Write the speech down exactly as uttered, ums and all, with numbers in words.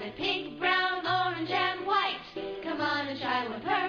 red, pink, brown, orange, and white. Come on and try one.